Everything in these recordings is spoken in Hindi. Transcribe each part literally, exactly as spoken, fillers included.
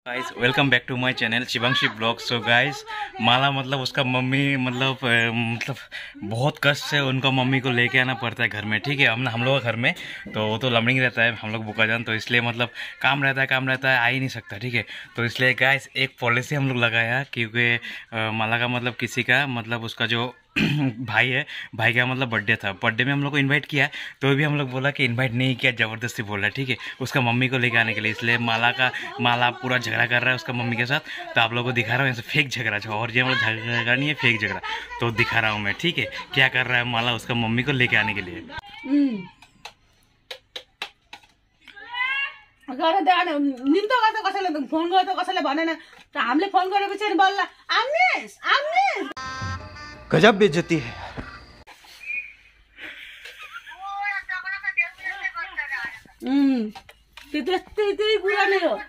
Guys welcome back to my channel Shivanshi blog. So guys Mala मतलब उसका मम्मी मतलब मतलब बहुत कष्ट से उनका मम्मी को लेके आना पड़ता है घर में। ठीक है, हम हम लोग घर में तो वो तो लमड़िंग रहता है, हम लोग बुकाजान, तो इसलिए मतलब काम रहता है काम रहता है आ ही नहीं सकता। ठीक है, तो इसलिए गाइस एक पॉलिसी हम लोग लगाया, क्योंकि माला का मतलब किसी का मतलब उसका जो भाई है, भाई का मतलब बर्थडे था, बर्थडे में हम लोग को इनवाइट किया, तो भी हम लोग बोला कि इनवाइट नहीं किया, ज़बरदस्ती बोला। ठीक है, उसका मम्मी को लेके आने के लिए, इसलिए माला का माला पूरा झगड़ा कर रहा है उसका मम्मी के साथ। तो आप लोगों को दिखा रहा हूँ ऐसे फेक झगड़ा, जो और ये मतलब झगड़ा नहीं है, फेक झगड़ा तो दिखा रहा हूँ मैं। ठीक है, क्या कर रहा है माला उसका मम्मी को लेके आने के लिए। फोन गर्दा कसैले भनेन त, हामीले फोन गरेपछि बल्ल आम्नेस आम्नेस गजब बेइज्जती है। हम्म त्यो त्यस्तै त्यही कुरा नै हो।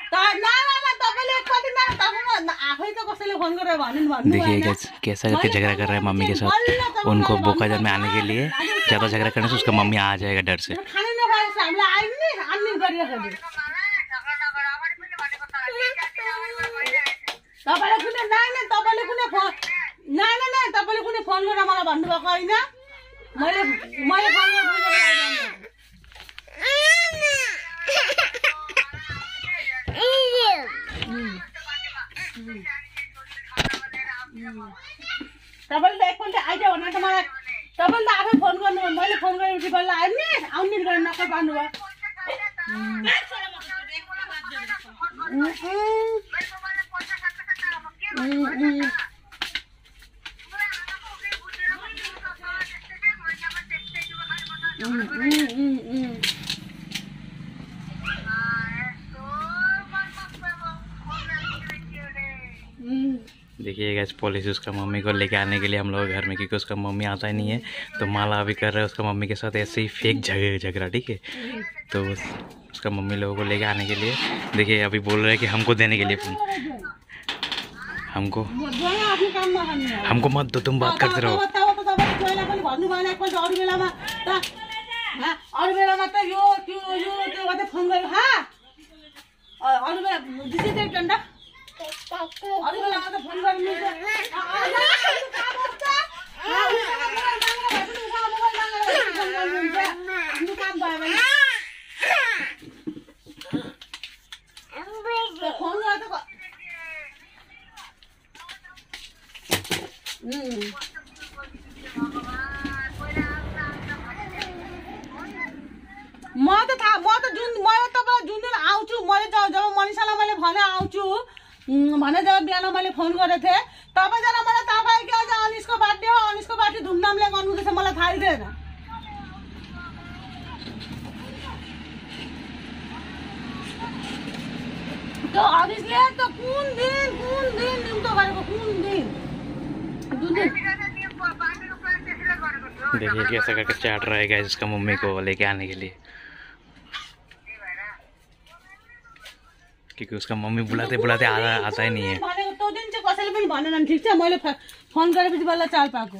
देखिए कैसा करके झगड़ा कर रहा है मम्मी के साथ। उनको बोकाजान में आने के लिए ज़्यादा झगड़ा करने से उसका मम्मी आ जाएगा डर से। तपाईँले कुनै फोन गरेर मलाई भन्नुभएको होइन, मैले मैले फोन तपाईँले त एकपल्ट आइदियो भने त मलाई, तपाईँले त आफै फोन गर्नु, मैले फोन गरेपछि बल्ल आउने आउने गरेर नक्कै पार्नुभयो। देखिएगा इस पॉलिसी उसका मम्मी को लेके आने के लिए हम लोग घर में, क्योंकि उसका मम्मी आता ही नहीं है, तो माला अभी कर रहा है उसका मम्मी के साथ ऐसे ही फेक झगड़ा झगड़ा ठीक है, तो उसका मम्मी लोगों को लेके आने के लिए। देखिए अभी बोल रहे हैं कि हमको देने के लिए फोन, हमको हमको मत दो, तुम बात करते रहो। म त थाहा म त जुन मैले तपाईँलाई जुन दिन आउँछु, मैले जब जब मनिषालाई मैले भने आउँछु भने जब बिहान मैले फोन गरेको थिएँ, तपाईँजना मलाई तपाईँ के अझ अनिसको बर्थडे हो, अनिसको बर्थडे धुमधामले गर्नुहुँदैछ, मलाई थाहै थिएन। त्यो अनिसले त कुन दिन कुन दिन निम्तो गरेको, कुन दिन जुन दिन देखिए कैसा करके चाट रहा है गाइस इसका मम्मी को लेके आने के लिए, क्योंकि उसका मम्मी बुलाते बुलाते आता आता ही नहीं है। त्यो दिन चाहिँ कसैले पनि भनेन, ठिक छ, मैले फोन गरेपछि बल्ल चाल पाएको।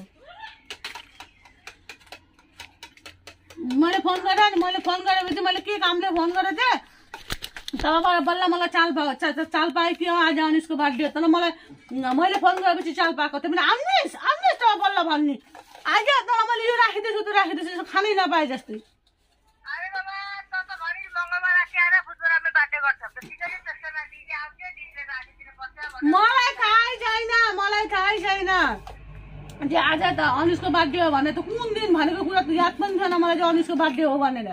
मैले फोन गरेँ नि, मैले फोन गरेपछि मैले के कामले फोन गरेको थिएँ, तबबाट बल्ल मलाई चाल पाएको चाल पाएँ कि आज अनिसको बर्थडे हो। तर मलाई मैले फोन गरेपछि चाल पाएको थियो, मैले आउनुहोस् आउनुहोस् तब बल्ल भन्ने आज, तर मैले यो राखिदिएछु त्यो राखिदिएछु खानै नपाएँ जस्तै। मलाई थाहै छैन, मलाई थाहै छैन जे आज त अनिसको बर्थडे हो भने त कुन दिन भनेको कुरा त याद पनि छैन मलाई चाहिँ अनिसको बर्थडे हो भनेर।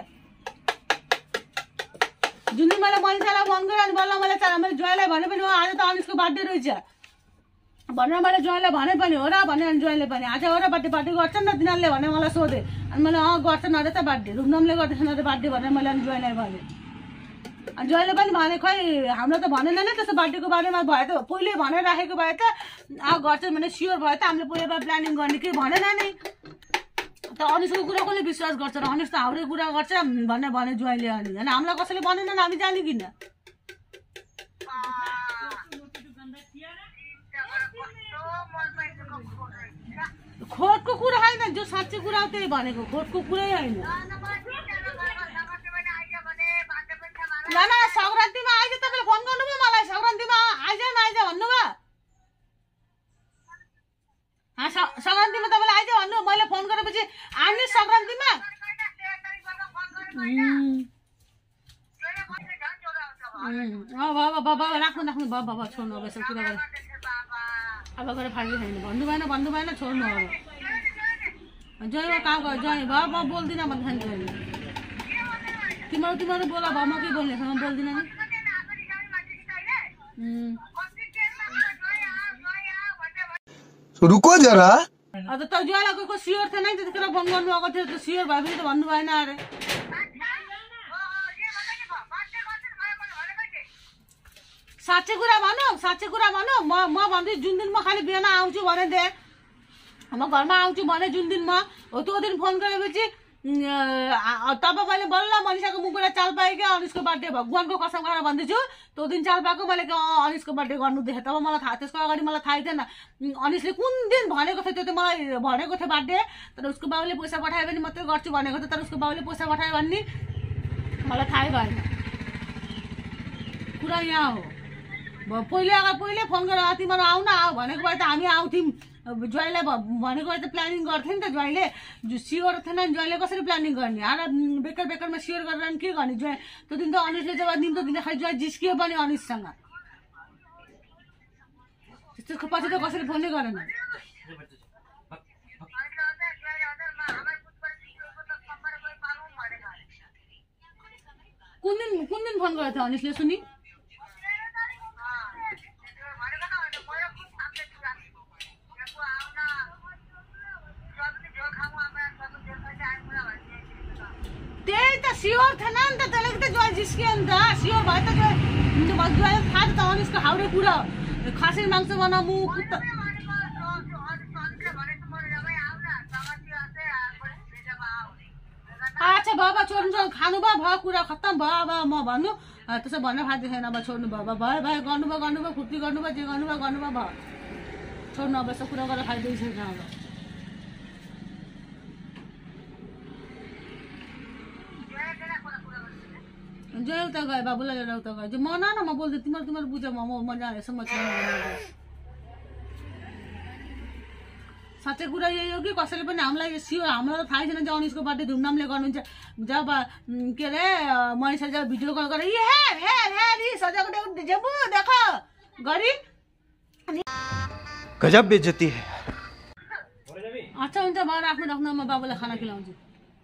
जुन दिन मैले मनिषालाई फोन गरेँ अनि बल्ल मैले मैले ज्वाइँलाई भने पनि हो आज त अनिसको बर्थडे रहेछ भनेर मैले ज्वाइँलाई भने पनि हो र भने, अनि ज्वाइँले पनि आज हो र बर्थडे बर्थडे गर्छन् न तिनीहरूले भने मलाई सोधेँ, अनि मैले अँ गर्छन् अरे त बर्थडे धुमधामले गर्दैछन् अरे बर्थडे भनेर मैले अनि ज्वाइँलाई भने। अनि ज्वाइँले पनि भने खै हाम्रो त भनेन नि त्यस्तो बर्थडेको बारेमा, भए त पहिले भनेर राखेको भए त आ गर्छन् भने स्योर भयो त हामीले पहिला प्लानिङ गर्ने, के भनेन नि त अनिसको कुरा कसले विश्वास गर्छ र, अनिस त हाउडे कुरा गर्छ भनेर भने ज्वाइँले। अनि अनि हामीलाई कसैले भनेन, हामी जाने किन। खोटको कुरा होइन, जो साँच्चै कुरा हो त्यही भनेको, खोटको कुरै होइन। ना ना संक्रान्तिमा आइज तपाईले फोन गर्नुभयो मलाई। बाबा बाबा बाबा राख्नु राख्नु बाबा बाबा छोड्नु अब यसो कुरा गरेर अब गएर फाल्नु छैन भन्नु भएन भन्नु भएन छोड्नु अब जयमा काम गर जय भयो म बोल्दिनँ भन्नु छैन जयले तिम्रो तिम्रो बोला भयो म के बोल्ने म बोल्दिनँ नि रुको जरा अब त जयलाई गएको सियोर थिएन नि त्यतिखेर फोन गर्नु आएको थियो त सियोर भयो भने त भन्नु भएन अरे साँच्चै कुरा भनौँ साँच्चै कुरा भनौँ म म भन्दै जुन दिन म खालि बिहान आउँछु भने दे म घरमा आउँछु भने जुन दिन म हो त्यो दिन फोन गरेपछि तब मैले बल्ल मनिषाको मुखबाट चाल पाएँ क्या अनिसको बर्थडे भगवान्को कसम खाएर भन्दैछु त्यो दिन चाल पाएको मैले अनिसको बर्थडे गर्नु देखेँ तब मलाई थाहा त्यसको अगाडि मलाई थाहै थिएन अनिसले कुन दिन भनेको थियो त्यो त मलाई भनेको थियो बर्थडे तर उसको बाबुले पैसा पठायो भने मात्रै गर्छु भनेको थियो तर उसको बाबुले पैसा पठायो भने मलाई थाहै भएन कुरा यहाँ हो पहिले अगाडि पहिले फोन गरेर तिमीहरू आउन आऊ भनेको भए त हामी आउँथ्यौँ ज्वाइँलाई भनेको भए त प्लानिङ गर्थ्यो नि त ज्वाइँले सियोर थिएन नि ज्वाइँले कसरी प्लानिङ गर्ने आएर बेकार बेकारमा सियोर गरेर के गर्ने ज्वाइँ त्यो दिन त अनिसले जब निम्तो दिँदाखेरि ज्वाइँ जिस्कियो पनि अनिससँग त्यसको पछि त कसरी फोनै गरेन कुन दिन कुन दिन फोन गरेको थियो अनिसले सुनि त्यही त सियोर थिएन नि त त्यसले त ज्वाइँ जिस्कियो नि त सियोर भयो त ज्वाइँ थाहा त अनिसको हाउडे कुरा खसी माংস बनाऊ अच्छा बाबा छोड्नु खानु भयो भयो कुरा खत्तम भयो अब म भन्नु त्यसो भन्न फाल्दै छैन अब छोड्नु भयो भयो भयो गर्नुभयो गर्नुभयो फुर्ती गर्नुभयो जे गर्नुभयो गर्नुभयो भयो छोड्नु अब यसो कुरा गरेर फाइदै छैन अब जो उता गयो बाबुलाई लिएर उता गयो जो म न म बोल्दै तिमीहरू तिमीहरू बुझ म म जाँदैछ म साँच्चै कुरा यही हो कि कसैले पनि हामीलाई सियो हामीलाई त थाहै छैन जो अनिसको बर्थडे धुमधामले गर्नुहुन्छ जब के अरे मनिषा जब भिडियो कल गरेर हे हे हे सजाको जेबु देख गरी गजब बेइज्जती है अच्छा हुन्छ म राख्नु राख्नु म बाबुलाई खाना खिलाउँछु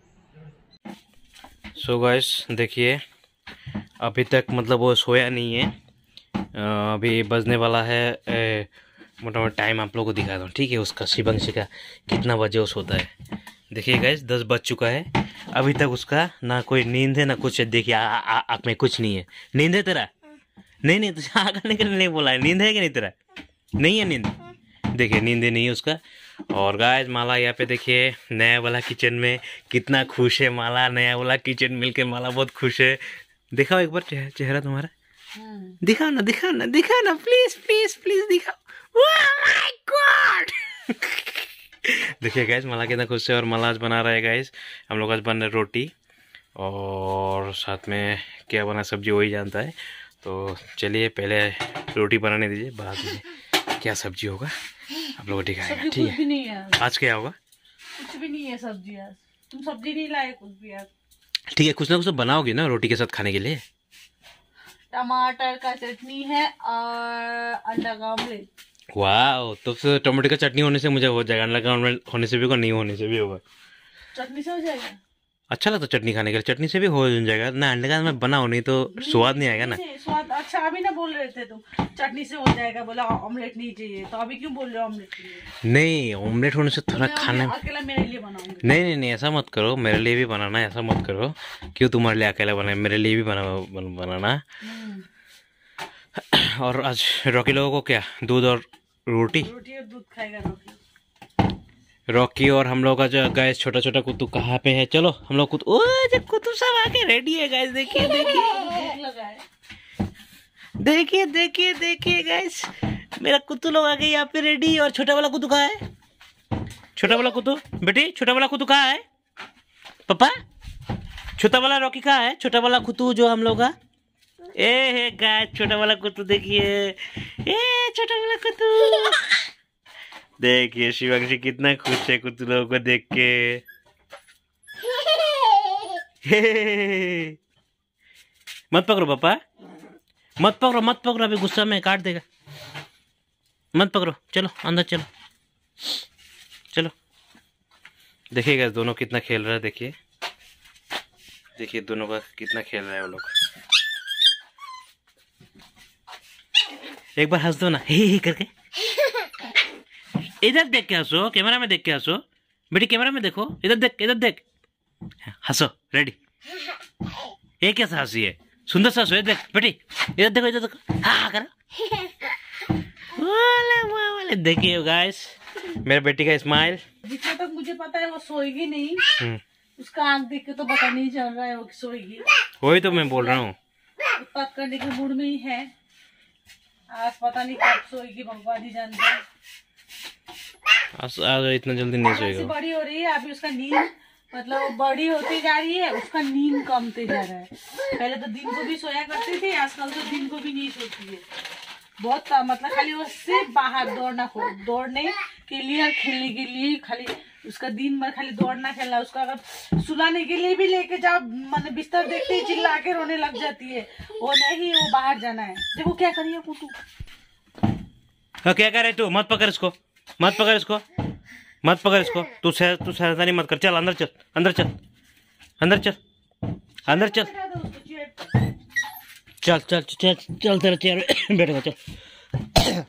सो गाइस देखिए अभी तक मतलब वो सोया नहीं है अभी बजने वाला है मोटा मोटा टाइम आप लोगों को दिखा दूँ ठीक है उसका शिवंशी का कितना बजे वो सोता है देखिए गाइस दस बज चुका है अभी तक उसका ना कोई नींद है ना कुछ है देखिए आँख में कुछ नहीं है नींद है तेरा नहीं नहीं तुझे आँख करने के लिए नहीं बोला है नींद है कि नहीं तेरा नहीं है नींद देखिए नींद नहीं है उसका और गाइस माला यहाँ पे देखिए नया वाला किचन में कितना खुश है माला नया वाला किचन मिलके माला बहुत खुश है दिखाओ एक बार चेहरा तुम्हारा दिखाओ ना दिखाओ ना दिखाओ ना प्लीज प्लीज प्लीज दिखाओ माय गॉड देखिए गाइस माला कितना खुश है और माला आज बना रहा है गाइस हम लोग आज बन रहे रोटी और साथ में क्या बना सब्जी वही जानता है तो चलिए पहले रोटी बनाने दीजिए बाद में क्या सब्जी होगा आप लोग दिखाएगा ठीक है, है आज क्या होगा कुछ भी नहीं है सब्जी आज तुम सब्जी नहीं लाए कुछ भी आज ठीक है कुछ ना कुछ तो बनाओगे ना रोटी के साथ खाने के लिए टमाटर का चटनी है और अंडा का ऑमलेट वाह तो फिर टमाटर का चटनी होने से मुझे हो जाएगा अंडा का ऑमलेट होने से भी होगा नहीं होने से भी होगा चटनी से हो जाएगा अच्छा लगता चटनी खाने के लिए चटनी से भी हो जाएगा ना अंडे का मैं बनाओ नहीं तो स्वाद नहीं आएगा ना स्वाद अच्छा अभी ना बोल रहे थे तुम चटनी से हो जाएगा बोला ऑमलेट नहीं चाहिए तो अभी क्यों बोल रहे हो ऑमलेट के लिए नहीं ऑमलेट होने से थोड़ा खाने अकेला मेरे लिए बनाऊंगी नहीं नहीं नहीं ऐसा मत करो मेरे लिए भी बनाना ऐसा मत करो क्यों तुम्हारे लिए अकेला बनाए मेरे लिए भी बना बनाना और आज रॉकी लोगों को क्या दूध और रोटी रोटी और दूध खाएगा रॉकी रॉकी और हम लोग का जो गाइस छोटा छोटा कुत्तू कहाँ पे है चलो हम लोग कुत्तू ओ कुत्तू सब आके रेडी है गाइस देखिए देखिए देखिए देखिए देखिए गाइस मेरा कुत्तू लोग आ गए यहाँ पे रेडी और छोटा वाला कुत्तू कहाँ है छोटा वाला कुत्तू बेटी छोटा वाला कुत्तू कहाँ है पापा छोटा वाला रॉकी कहाँ है छोटा वाला कुत्तू जो हम लोग का ए है गाइस छोटा वाला कुत्तू देखिए ए छोटा वाला कुत्तू देखिए शिवांशी कितना खुश है कुत्तू लोगों को देख के मत पकड़ो पापा मत पकड़ो मत पकड़ो, अभी गुस्सा में काट देगा। मत पकड़ो, चलो अंदर चलो चलो। देखिए गाइस दोनों कितना खेल रहा है, देखिए देखिए दोनों का कितना खेल रहा है वो लोग। एक बार हंस दो ना हे हे करके। इधर देख के हंसो, कैमरा में देख के हंसो बेटी, कैमरा में देखो, इधर देख इधर देख, हंसो। रेडी? ये कैसा हंसी है, सुंदर सा हंसो। देख बेटी, इधर देखो इधर देखो, हाँ हाँ करो। वाले वाले देखिए गाइस मेरे बेटी का स्माइल। जितना तक मुझे पता है वो सोएगी नहीं, उसका आंख देख के तो पता नहीं चल रहा है वो सोएगी। वही तो मैं बोल रहा हूँ, उत्पात करने के मूड में ही है। आज पता नहीं कब सोएगी, भगवान ही जानता है। आज आज इतना जल्दी नहीं ऐसी सोएगा। बड़ी हो रही है अभी, उसका नींद मतलब बड़ी होती जा रही है, उसका नींद कमते जा रहा है। पहले तो दिन को भी सोया करती थी, आजकल तो दिन को भी नहीं सोती है। बहुत मतलब खाली वो सिर्फ बाहर दौड़ना दौड़ने के लिए और खेलने के लिए खाली उसका दिन भर खाली दौड़ना खेलना। उसका अगर सुलाने के लिए भी लेके जाओ, मतलब बिस्तर देखते ही चिल्ला के रोने लग जाती है। वो नहीं, वो बाहर जाना है। देखो क्या करिए कुटू। हाँ क्या करे तू, मत पकड़ इसको, मत पकड़ इसको, मत पकड़ इसको। तू सह तू सहजदारी मत कर। चल अंदर चल, अंदर चल, अंदर चल, अंदर चल, चल चल चल चल तेरा चेयर बैठेगा चल।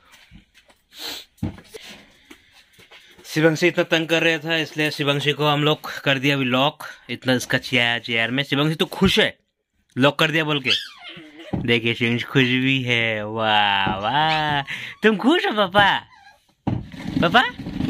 शिवंशी इतना तंग कर रहा था, इसलिए शिवंशी को हम लोग कर दिया अभी लॉक। इतना इसका चेयर चेयर में शिवंशी तो खुश है, लॉक कर दिया बोल के। देखिए शिवंशी खुश भी है। वाह वाह, तुम खुश हो पापा? पापा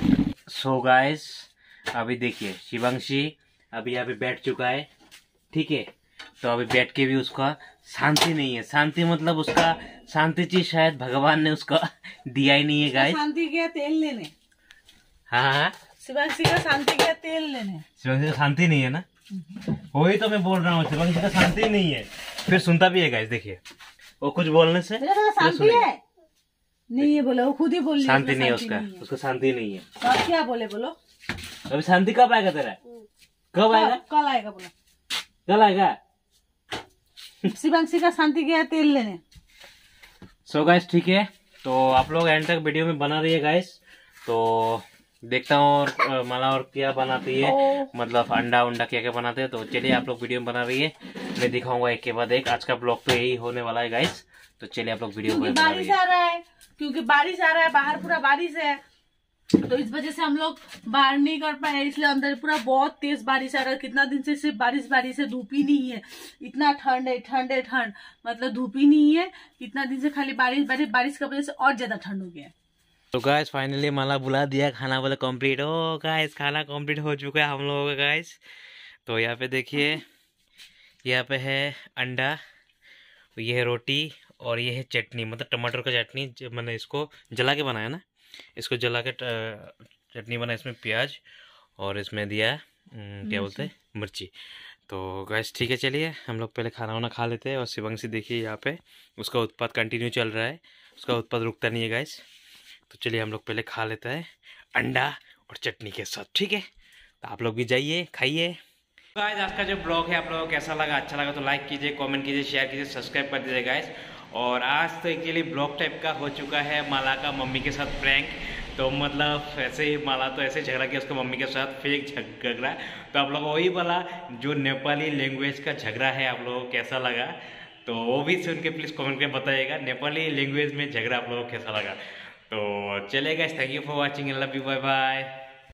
सो गाइस अभी देखिए शिवंशी अभी यहाँ पे बैठ चुका है, ठीक है। तो अभी बैठ के भी उसका शांति नहीं है। शांति मतलब उसका शांति चीज शायद भगवान ने उसका दिया ही नहीं है गाइस। शांति गया तेल लेने। हाँ हाँ शिवंशी का शांति गया तेल लेने। शिवंशी का शांति नहीं है ना, वही तो मैं बोल रहा हूँ, शिवंशी का शांति नहीं है। फिर सुनता भी है गाइस, देखिए वो कुछ बोलने से शांति है नहीं है बोला, वो खुद ही बोल। शांति नहीं है उसका, उसको शांति नहीं है। और क्या बोले बोलो? अभी शांति कब आएगा तेरा? कब आएगा? कल आएगा बोला, कल आएगा। शिवंशी का शांति गया तेल लेने। सो गाइस ठीक है, तो आप लोग एंड तक वीडियो में बना रही है गाइस। तो देखता हूँ और माला और क्या बनाती है, मतलब अंडा उंडा क्या क्या बनाते हैं। तो चलिए आप लोग वीडियो में बना रही है, मैं दिखाऊंगा एक के बाद एक। आज का ब्लॉग तो यही होने वाला है गाइस। तो चलिए आप लोग वीडियो में बना रही बारिश आ रहा है, क्योंकि बारिश आ रहा है, बाहर पूरा बारिश है, तो इस वजह से हम लोग बाहर नहीं कर पाए, इसलिए अंदर पूरा बहुत तेज बारिश आ रहा है। कितना दिन से सिर्फ बारिश बारिश है, धूप ही नहीं है। इतना ठंड है, ठंड है ठंड, मतलब धूप ही नहीं है। इतना दिन से खाली बारिश बारिश बारिश की वजह से और ज्यादा ठंड हो गया। तो गाइस फाइनली माला बुला दिया, खाना बोला कंप्लीट। ओ गाइस खाना कंप्लीट हो चुका है हम लोगों का गाइस। तो यहाँ पे देखिए, यहाँ पे है अंडा, ये है रोटी और ये है चटनी, मतलब टमाटर का चटनी। मैंने इसको जला के बनाया ना, इसको जला के चटनी बना। इसमें प्याज और इसमें दिया क्या बोलते हैं मिर्ची। तो गाइस ठीक है, चलिए हम लोग पहले खाना वाना खा लेते हैं। और शिवंशी देखिए यहाँ पे उसका उत्पाद कंटिन्यू चल रहा है, उसका उत्पाद रुकता नहीं है गाइस। तो चलिए हम लोग पहले खा लेते हैं अंडा और चटनी के साथ, ठीक है। तो आप लोग भी जाइए खाइए। गाइस आज का जो ब्लॉग है आप लोगों को कैसा लगा? अच्छा लगा तो लाइक कीजिए, कमेंट कीजिए, शेयर कीजिए, सब्सक्राइब कर दीजिए गाइस। और आज तो एक्चुअली ब्लॉग टाइप का हो चुका है माला का मम्मी के साथ प्रैंक। तो मतलब ऐसे ही माला तो ऐसे झगड़ा किया उसका मम्मी के साथ, फेक झगड़ा। तो आप लोग वही वाला जो नेपाली लैंग्वेज का झगड़ा है आप लोगों को कैसा लगा, तो वो भी सुन के प्लीज़ कमेंट में बताइएगा। नेपाली लैंग्वेज में झगड़ा आप लोगों को कैसा लगा। तो चलेगा, thank you for watching, love you, bye bye.